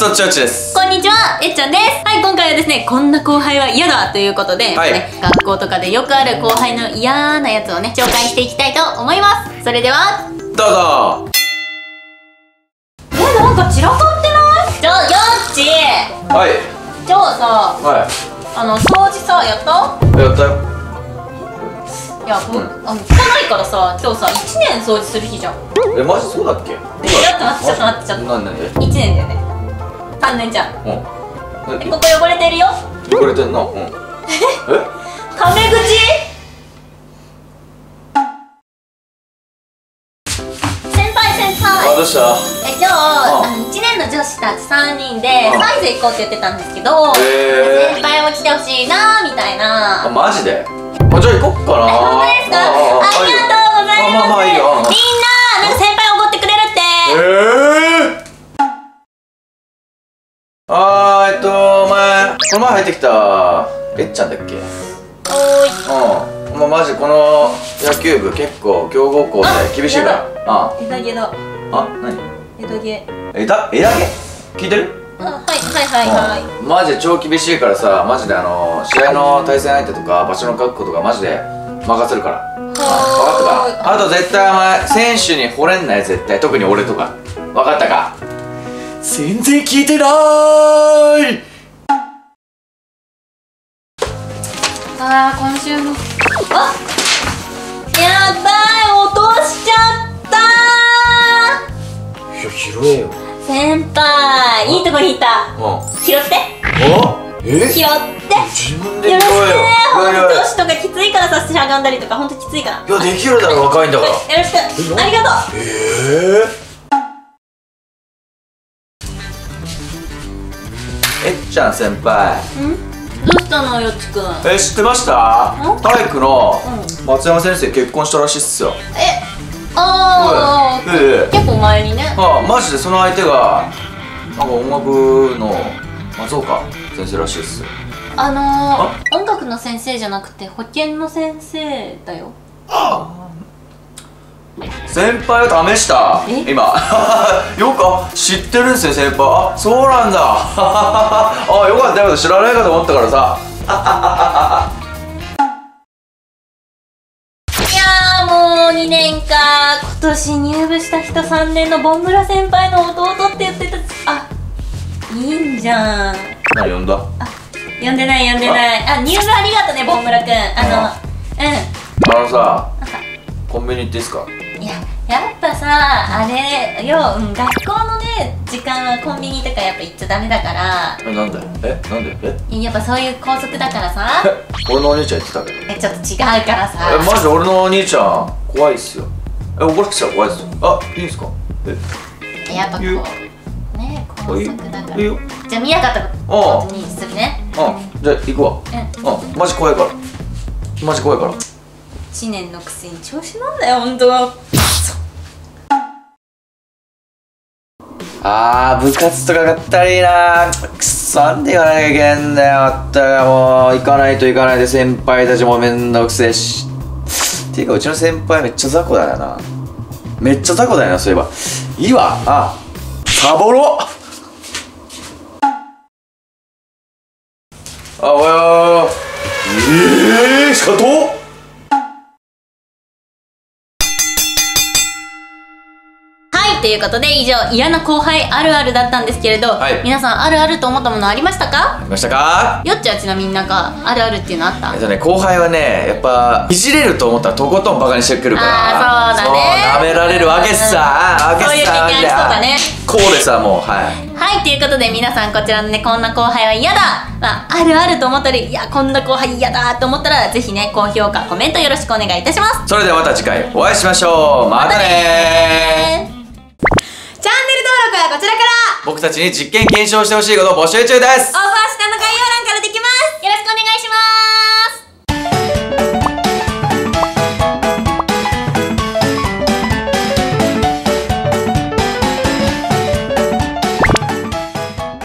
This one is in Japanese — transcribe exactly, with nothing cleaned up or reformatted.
そっちよちです。 こんにちは、えっちゃんです。はい、今回はですね、こんな後輩は嫌だということで、はいね、学校とかでよくある後輩の嫌なやつをね、紹介していきたいと思います。それでは、 どうぞ。 え、なんか散らかってない？ちょ、よっちー。 はい。 今日さ、 はい。 あの、掃除さ、やった？ やったよ。 いや、こう、うん、あの、汚いからさ、今日さ、いちねん掃除する日じゃん。 え、マジそうだっけ？ ちょっと待って、ちょっと待って、ちょっと。 なんなんで？ いちねんだよね。さんねんじゃん。 うん。 え、ここ汚れてるよ。 汚れてんな。うん。え？ タメ口？先輩先輩。 あ、どうした？ え、今日、あの、いちねんの女子たちさんにんで、サイズ行こうって言ってたんですけど、先輩も来てほしいなーみたいな。 あ、マジで？あ、じゃあ行こっかな。 本当ですか？ありがとうございます。 まあまあいいよ。 みんな、なんか先輩おごってくれるって。 ええ。あー、えっと、お前、この前入ってきた、えっちゃんだっけ？ おーい。 うん。まあ、マジこの野球部結構強豪校で厳しいから。あ、 枝毛だ。 あ、何？ 枝毛。 枝、枝毛？聞いてる？ あ、はいはいはいはい。 マジで超厳しいからさ、マジであの、試合の対戦相手とか場所の確保とかマジで任せるから。分かったか？あと絶対お前、選手に惚れんなよ絶対。特に俺とか。分かったか？全然聞いてなーい。 あー、今週のあ、やばい、落としちゃったー。 いや、拾えよ。 先輩、いいとこにいた。 うん。 拾って。 あ？え？ 拾って。 自分でよろしくね。ほんとよ。 女子とかきついからさ、しゃがんだりとかほんときついから。 いや、できるだろ、若いんだから。 よろしく。ありがとう。 ええ。えっちゃん先輩。 ん？どうしたの、よっちくん。 え、知ってました？体育の松山先生結婚したらしいっすよ。 え、ああ、結構前にね。 ああ、マジでその相手がなんか音楽の松岡先生らしいっす。 あのー、音楽の先生じゃなくて保健の先生だよ。 ああ、先輩を試した今よく知ってるんですね先輩。あ、そうなんだあ、よかったよ、知らないかと思ったからさいやー、もうにねんか。今年入部した人さんねんのボンブラ先輩の弟って言ってた。あ、いいんじゃん。 何呼んだ？ あ、呼んでない呼んでない。あ、入部ありがとね、ボンブラくん。あの、うんあのさ、コンビニ行っていいっすか？ いや、やっぱさ、あれよ、うん、学校のね、時間はコンビニとかやっぱ行っちゃダメだから。 え、なんで？え、なんで？え？ やっぱそういう校則だからさ。 俺のお兄ちゃん言ってたけど。 え、ちょっと違うからさ。 え、マジで俺のお兄ちゃん怖いっすよ。え、怒らせたら怖いっすよ。あ、いいんすか？え、 やっぱこうね、校則だから。 いいよ。 じゃあ見なかったことにするね。 うん、じゃあ行くわ。うん、マジ怖いから。マジ怖いから。いちねんのくせに調子なんだよ、ほんと。 あー、部活とかがったりなー。くっそ、なんで言わなきゃいけんだよ。まったくもう行かないと行かないで、先輩たちもめんどくせえし。ていうかうちの先輩めっちゃ雑魚だよな。めっちゃ雑魚だよな、そういえば。いいわ。あ、サボろ。あ、おやー。えー、佐藤？ ということで以上、嫌な後輩あるあるだったんですけれど、はい、皆さんあるあると思ったものありましたか？ ありましたか？ よっちはちなみになんかあるあるっていうのあった？ えっとね、後輩はね、やっぱいじれると思ったらとことんバカにしてくるから。 あー、そうだね。 そう、舐められるわけっさ、 うん、そういう経験ありそうだね。 こうでさ、もう、はいはい、ということで皆さんこちらのね、こんな後輩は嫌だ、まあ、あるあると思ったり、いやこんな後輩嫌だと思ったら、ぜひね、高評価コメントよろしくお願いいたします。 それではまた次回お会いしましょう。またねー。 チャンネル登録はこちらから。 僕たちに実験検証してほしいことを募集中です。 オファー下の概要欄からできます。